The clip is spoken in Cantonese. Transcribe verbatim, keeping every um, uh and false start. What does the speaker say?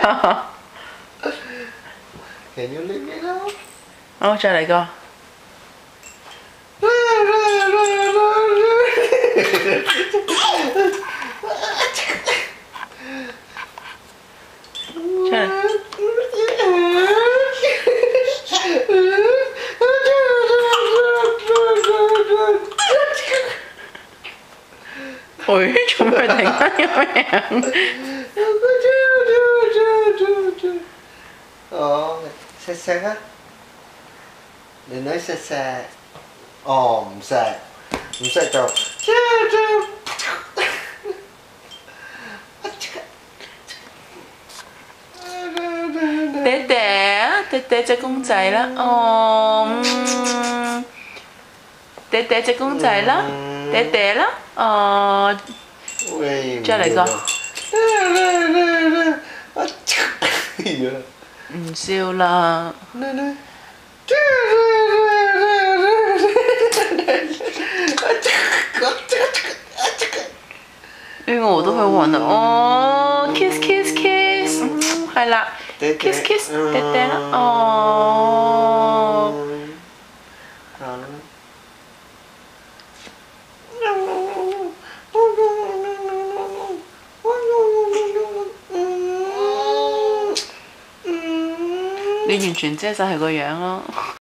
啊。 Can you leave me now？ 好，再嚟個。出嚟。喂，做咩突然間咁樣？ 哦，錫錫啊！你女錫錫。哦，唔錫，唔錫就。 爹爹，爹爹隻公仔啦，哦，嗯，爹爹隻公仔啦，爹爹啦，哦，再嚟個。唔笑啦。呢個我都去揾啊！哦 ，kiss kiss kiss， 嗯，係啦 ，kiss kiss， 爹爹啦，哦。 好啦。 你完全遮晒佢個樣咯。